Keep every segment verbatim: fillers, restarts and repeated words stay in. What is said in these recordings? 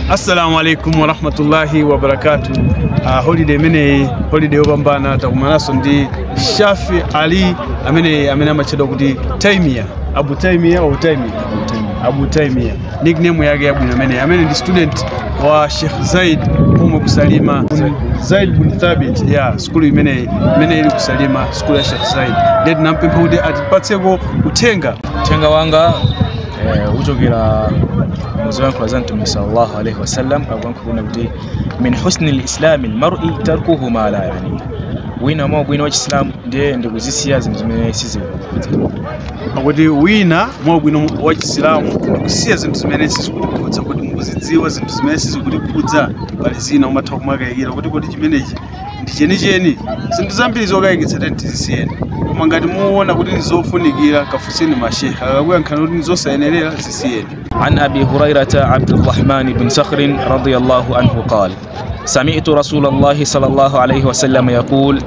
Assalamu alaikum wa rahmatullahi wa barakatuh. Uh, holiday mene holiday obambana takumanaso ndi Shafi Ali amene amene amachedwa kuti Taimia Abu Taimia au Taimia Abu Taimia nickname yake yabwino amene amene ndi student wa Sheikh Zaid Ummu Kusalima Zaid bin Thabit ya school imene imene ili kusalima school ya Sheikh Zaid ndi nampempha kuti atipatseko utenga utenga wanga eh, uchokera muzwan kwa zantu sallallahu alayhi wasallam akwankubuna kuti min husni al-islam al-mar'i tarkuhu ma la yani wina mwa bwino wa Islam ndiye ndikuzisiya zinthu zimene sizikukudza akuti wina mwa bwino wa Islam ndikusiya zinthu zimene sizikukudza kuti mukuzidziwa zinthu zimene sizikukudza pali zina umatha kumakayikira kuti kuti chimenechi ndi cheni cheni zinthu zambiri zokayikitsa tenti zisiyeni koma ngati muona kuti nizofunikira kafuseni masheikh akakuya nkhani kuti nizosayenerera zisiyeni. عن أبي هريرة عبد الرحمن بن صخر رضي الله عنه قال سمعت رسول الله صلى الله عليه وسلم يقول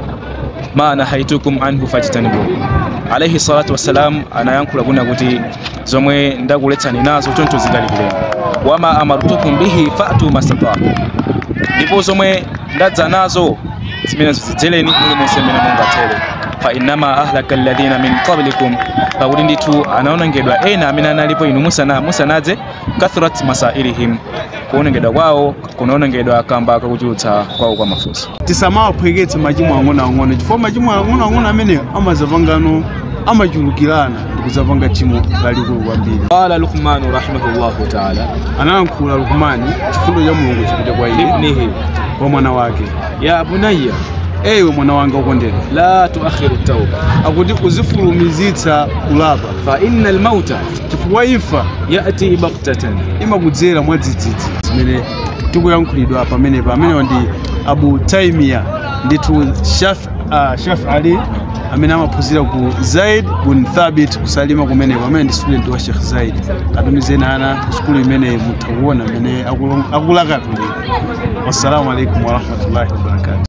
ما نهيتكم عنه فاجتنبوه عليه الصلاة والسلام أنا ينقل أقول نقولي زمي ndakuletani nazo tonto zigalikire wama amartukum bihi fa'tu mastata'tum ndipo zomwe ndadza nazo zimene ziteleni muri musemena mungatele fa inma ahlaka alladhina min qablikum pakuti nditu anaonongedwa ena amene analipo inu musana musanaze kathrat masailihim kuonongedwa kwawo kunaonongedwa kamba akakuchulutsa kwawo kwa mafunso tisamawaphweketse machimo ang'ono ang'ono chifukwa machimo ang'ono ang'ono amene amazapangano amachulukirana ndikuzapanga chimo lalikulu kwambiri. Qala Luqman rahimahullahu ta'ala anayankhula Luqman chifundo cha Mulungu chipite kwa iye ibnihi kwa mwana wake ya bunayya ewe mwana wanga ukondera la tuakhiru tauba akuti uzifulumizitsa kulapa fa innal mauta chifukwa imfa yati baghtatan imakudzera mwadzidzidzi zimene tikuyankhulidwa pamene pamene ndi Abu Taimia nditu Shafi uh, Shafi Ali amene amaphunzira ku Zaid bin Thabit kusalima kumene pamene ndi student wa Sheikh Zaid atumizeni ana ku school imene mutakuona amene akulakatulira. Wassalamu alaikum wa rahmatullahi wa barakatuh.